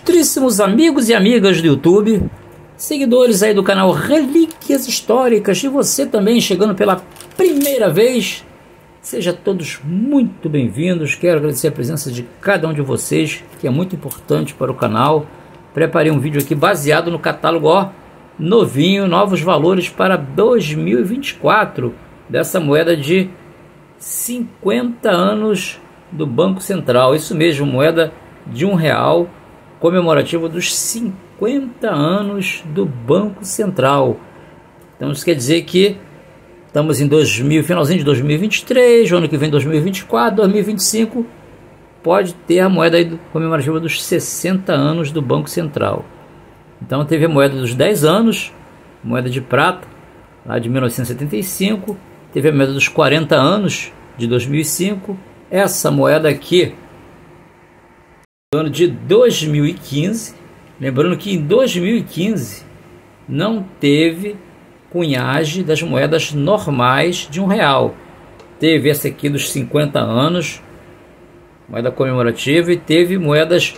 ilustríssimos amigos e amigas do YouTube, seguidores aí do canal Relíquias Históricas, e você também chegando pela primeira vez, sejam todos muito bem-vindos. Quero agradecer a presença de cada um de vocês, que é muito importante para o canal. Preparei um vídeo aqui baseado no catálogo, ó, novinho, novos valores para 2024, dessa moeda de 50 anos do Banco Central. Isso mesmo, moeda de R$1, comemorativo dos 50 anos do Banco Central. Então isso quer dizer que estamos em finalzinho de 2023, ano que vem 2024, 2025, pode ter a moeda aí comemorativa dos 60 anos do Banco Central. Então teve a moeda dos 10 anos, moeda de prata, lá de 1975, teve a moeda dos 40 anos, de 2005, essa moeda aqui, do ano de 2015, lembrando que em 2015 não teve cunhagem das moedas normais de R$1. Teve essa aqui dos 50 anos, moeda comemorativa, e teve moedas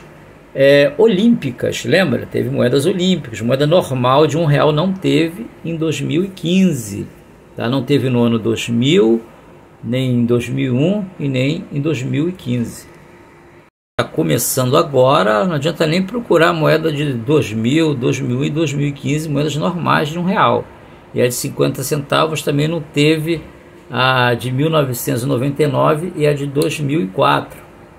olímpicas, lembra? Teve moedas olímpicas, moeda normal de R$1 não teve em 2015, tá? Não teve no ano 2000, nem em 2001 e nem em 2015. Está começando agora, não adianta nem procurar moeda de 2000, 2001 e 2015, moedas normais de R$1. E a de 50 centavos também não teve, a de 1999 e a de 2004.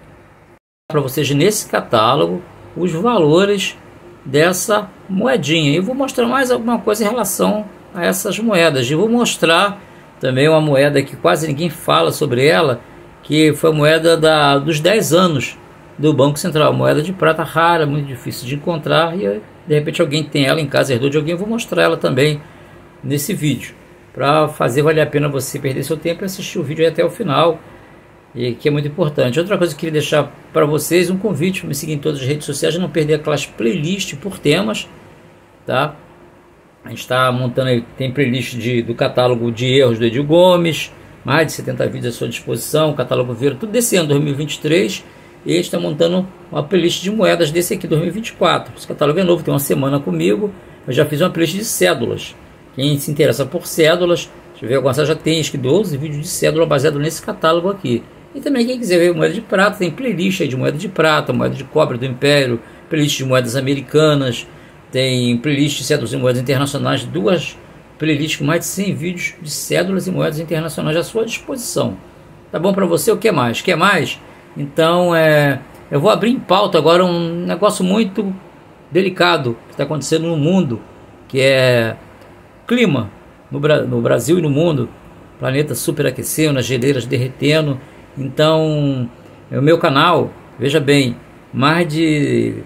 Para vocês nesse catálogo os valores dessa moedinha. Eu vou mostrar mais alguma coisa em relação a essas moedas. E vou mostrar também uma moeda que quase ninguém fala sobre ela, que foi a moeda dos 10 anos do Banco Central. Moeda de prata rara, muito difícil de encontrar, e de repente alguém tem ela em casa, herdou de alguém. Eu vou mostrar ela também nesse vídeo, para fazer valer a pena você perder seu tempo e assistir o vídeo até o final, e que é muito importante. Outra coisa que eu queria deixar para vocês, um convite para me seguir em todas as redes sociais, não perder aquelas playlists por temas, tá? A gente está montando aí, tem playlist do catálogo de erros do Edil Gomes, mais de 70 vídeos à sua disposição, catálogo Vieira, tudo desse ano 2023, e a gente está montando uma playlist de moedas desse aqui 2024. Esse catálogo é novo, tem uma semana comigo. Eu já fiz uma playlist de cédulas. Quem se interessa por cédulas, deixa eu ver, agora já tem acho que 12 vídeos de cédula baseado nesse catálogo aqui. E também quem quiser ver moeda de prata, tem playlist aí de moeda de prata, moeda de cobre do Império, playlist de moedas americanas, tem playlist de cédulas e moedas internacionais, duas playlists com mais de 100 vídeos de cédulas e moedas internacionais à sua disposição. Tá bom para você? O que mais? Quer mais? Então eu vou abrir em pauta agora um negócio muito delicado que está acontecendo no mundo, que é clima no Brasil e no mundo. O planeta superaquecendo, as geleiras derretendo. Então o meu canal, veja bem, mais de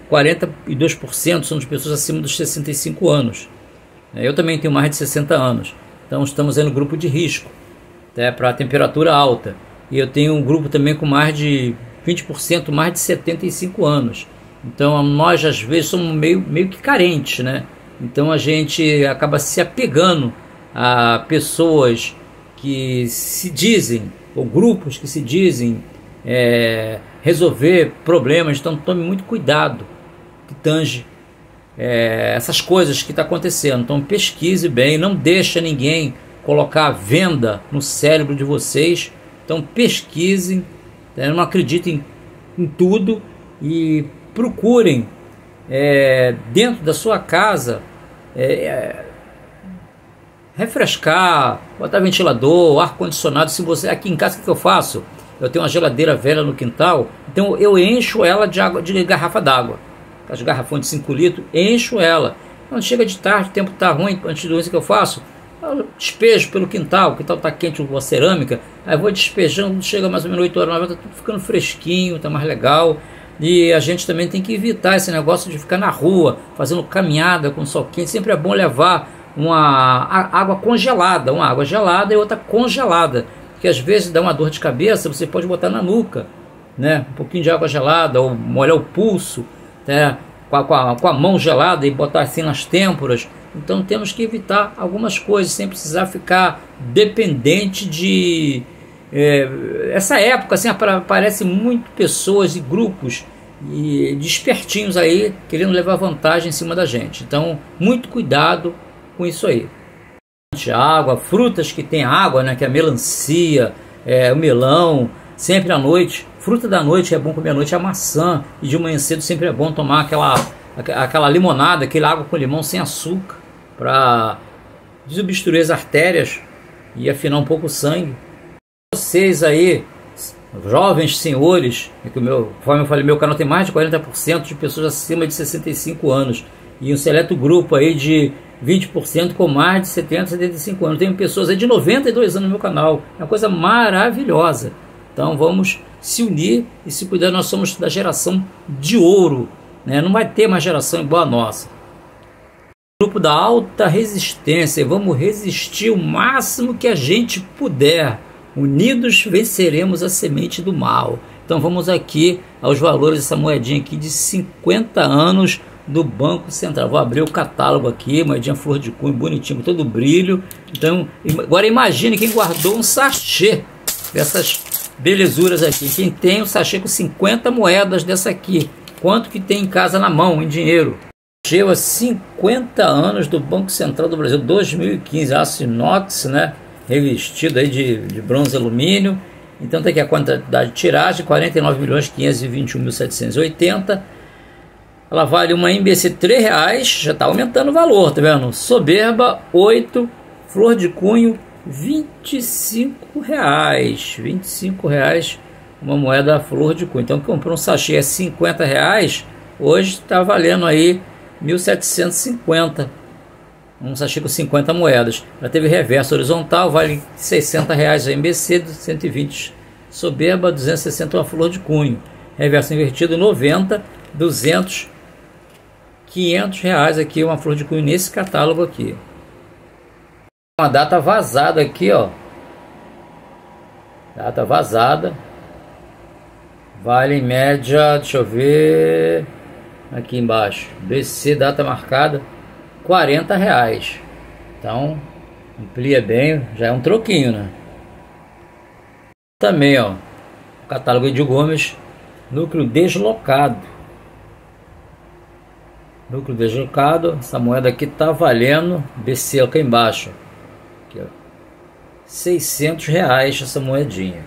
42% são de pessoas acima dos 65 anos. Eu também tenho mais de 60 anos. Então estamos aí no grupo de risco, para a temperatura alta. E eu tenho um grupo também com mais de 20%, mais de 75 anos. Então nós às vezes somos meio que carentes, né? Então a gente acaba se apegando a pessoas que se dizem, ou grupos que se dizem resolver problemas. Então tome muito cuidado que tange essas coisas que estão acontecendo. Então pesquise bem, não deixa ninguém colocar a venda no cérebro de vocês. Então pesquisem, não acreditem em tudo, e procurem dentro da sua casa refrescar, botar ventilador, ar-condicionado. Se você, aqui em casa, o que eu faço? Eu tenho uma geladeira velha no quintal, então eu encho ela de água, de garrafa d'água, as garrafões de 5 litros, encho ela. Quando chega de tarde, o tempo está ruim, antes do isso que eu faço, eu despejo pelo quintal, o quintal está quente com a cerâmica, aí vou despejando, chega mais ou menos 8 horas, está tudo ficando fresquinho, está mais legal. E a gente também tem que evitar esse negócio de ficar na rua, fazendo caminhada com sol quente. Sempre é bom levar uma água congelada, uma água gelada e outra congelada, que às vezes dá uma dor de cabeça, você pode botar na nuca, né? Um pouquinho de água gelada, ou molhar o pulso, né? Com a mão gelada e botar assim nas têmporas. Então temos que evitar algumas coisas, sem precisar ficar dependente de essa época. Assim, aparece muito pessoas e grupos e despertinhos aí, querendo levar vantagem em cima da gente. Então, muito cuidado com isso aí. Água, frutas que tem água, né, que é a melancia, o melão, sempre à noite. Fruta da noite é bom comer à noite, a maçã, e de manhã cedo sempre é bom tomar aquela limonada, aquela água com limão sem açúcar, para desobstruir as artérias e afinar um pouco o sangue. Vocês aí, jovens senhores, conforme eu falei, meu canal tem mais de 40% de pessoas acima de 65 anos e um seleto grupo aí de 20% com mais de 70, 75 anos. Tem pessoas aí de 92 anos no meu canal, é uma coisa maravilhosa. Então vamos se unir e se cuidar. Nós somos da geração de ouro, né? Não vai ter mais geração igual a nossa. Grupo da alta resistência, vamos resistir o máximo que a gente puder. Unidos venceremos a semente do mal. Então vamos aqui aos valores dessa moedinha aqui de 50 anos do Banco Central. Vou abrir o catálogo aqui, moedinha flor de cunho, bonitinho, com todo brilho. Então, agora imagine quem guardou um sachê dessas belezuras aqui. Quem tem um sachê com 50 moedas dessa aqui, quanto que tem em casa na mão, em dinheiro? Sachê a 50 anos do Banco Central do Brasil, 2015, aço inox, né? Revestido aí de bronze e alumínio. Então tem aqui a quantidade de tiragem, 49.521.780. Ela vale uma MBC R$3, já está aumentando o valor, tá vendo? Soberba 8, flor de cunho R$25, R$25 uma moeda flor de cunho. Então comprou um sachê a R$50, hoje está valendo aí 1.750, um sachê com 50 moedas. Já teve reverso horizontal, vale R$60 a MBC, 120 soberba, 260 uma flor de cunho. Reverso invertido 90, 200, R$500 aqui uma flor de cunho nesse catálogo aqui. Uma data vazada aqui, ó. Data vazada. Vale em média, deixa eu ver aqui embaixo, BC, data marcada, R$40. Então amplia bem, já é um troquinho, né? Também, ó, catálogo de Gomes, núcleo deslocado. Núcleo deslocado, essa moeda aqui tá valendo, BC aqui embaixo, aqui, ó, R$600 essa moedinha.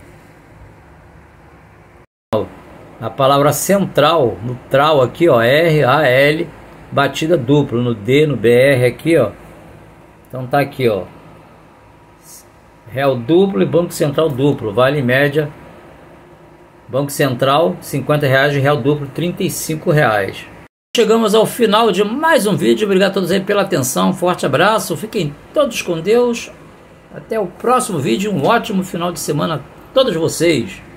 A palavra central, no tral aqui, ó, R-A-L, batida duplo, no D, no BR aqui, ó. Então tá aqui, ó, Real duplo e Banco Central duplo, vale em média, Banco Central R$50 e Real duplo R$35. Chegamos ao final de mais um vídeo. Obrigado a todos aí pela atenção. Forte abraço. Fiquem todos com Deus. Até o próximo vídeo. Um ótimo final de semana a todos vocês.